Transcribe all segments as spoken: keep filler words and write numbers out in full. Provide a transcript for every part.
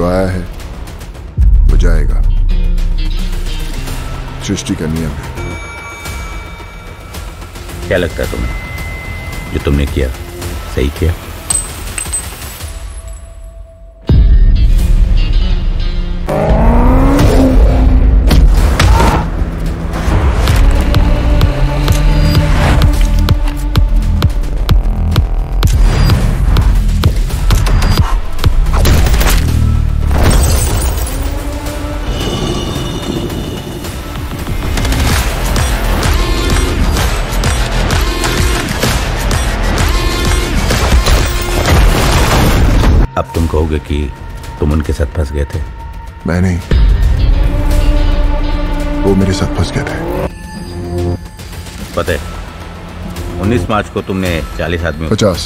जो आया है वो जाएगा, सृष्टि का नियम है। क्या लगता है तुम्हें जो तुमने किया सही किया? अब तुम कहोगे कि तुम उनके साथ फंस गए थे। मैं नहीं, वो मेरे साथ फंस गए थे। पता है उन्नीस मार्च को तुमने चालीस आदमी पचास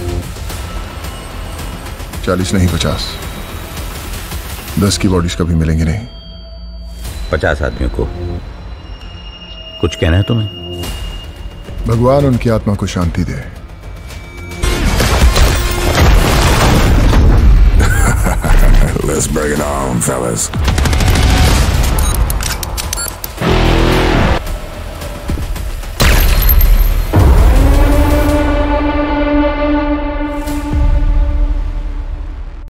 चालीस नहीं पचास दस की बॉडीज कभी मिलेंगे नहीं। पचास आदमियों को कुछ कहना है तुम्हें? भगवान उनकी आत्मा को शांति दे। Let's bring it on, fellas.